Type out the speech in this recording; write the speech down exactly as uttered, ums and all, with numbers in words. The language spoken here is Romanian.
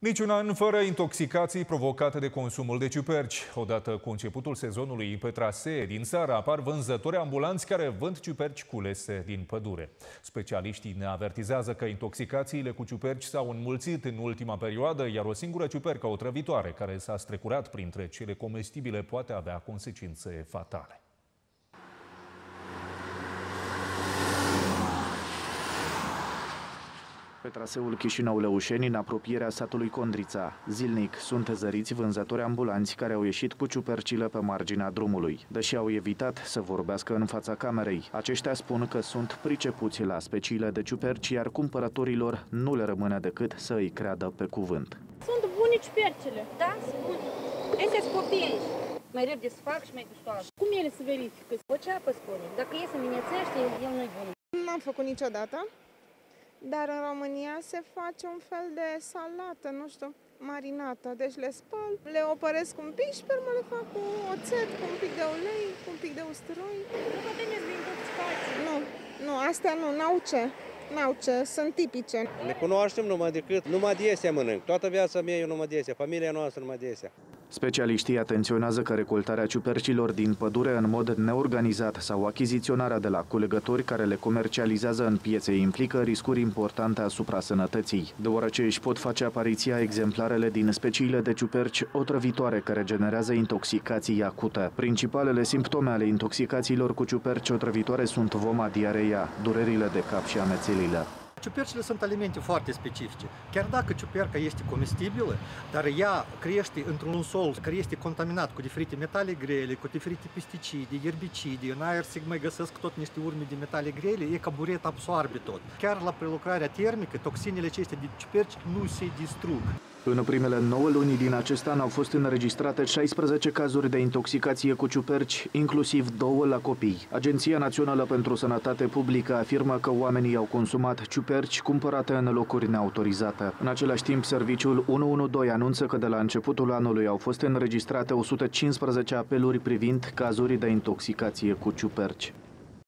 Niciun an fără intoxicații provocate de consumul de ciuperci. Odată cu începutul sezonului pe trasee din țară apar vânzători ambulanți care vând ciuperci culese din pădure. Specialiștii ne avertizează că intoxicațiile cu ciuperci s-au înmulțit în ultima perioadă, iar o singură ciupercă otrăvitoare care s-a strecurat printre cele comestibile poate avea consecințe fatale. Pe traseul Chișinău-Lăușeni, în apropierea satului Condrița, zilnic sunt zăriți vânzători ambulanți care au ieșit cu ciupercile pe marginea drumului, deși au evitat să vorbească în fața camerei. Aceștia spun că sunt pricepuți la speciile de ciuperci, iar cumpărătorilor nu le rămâne decât să îi creadă pe cuvânt. Sunt bune ciupercile. Da, sunt bune. Astea sunt copii. Mai repede să fac și mai gustoase. Cum ele se verifică? O ceapă spune. Dacă e să minețește, el nu-i bun. Nu am făcut niciodată. Dar în România se face un fel de salată, nu știu, marinată. Deci le spăl, le opăresc un pic și pe urmă le fac cu oțet, cu un pic de ulei, cu un pic de usturoi. Nu vă temeți de intoxicații? Nu, nu, astea nu, n-au ce. N-au ce, sunt tipice. Le cunoaștem numai decât, numai de astea mănânc. Toată viața mea eu numai de astea, familia noastră numai de astea. Specialiștii atenționează că recoltarea ciupercilor din pădure în mod neorganizat sau achiziționarea de la culegători care le comercializează în piețe implică riscuri importante asupra sănătății, deoarece își pot face apariția exemplarele din speciile de ciuperci otrăvitoare care generează intoxicații acute. Principalele simptome ale intoxicațiilor cu ciuperci otrăvitoare sunt voma, diareea, durerile de cap și amețelile. Ciupercile sunt alimente foarte specifice. Chiar dacă ciuperca este comestibilă, dar ea crește într-un sol care este contaminat cu diferite metale grele, cu diferite pesticide, erbicide, în aer se mai găsesc tot niște urme de metale grele, e ca buret absorbe tot. Chiar la prelucrarea termică, toxinele acestea de ciuperci nu se distrug. În primele nouă luni din acest an au fost înregistrate șaisprezece cazuri de intoxicație cu ciuperci, inclusiv două la copii. Agenția Națională pentru Sănătate Publică afirmă că oamenii au consumat ciuperci cumpărate în locuri neautorizate. În același timp, serviciul unu unu doi anunță că de la începutul anului au fost înregistrate o sută cincisprezece apeluri privind cazuri de intoxicație cu ciuperci.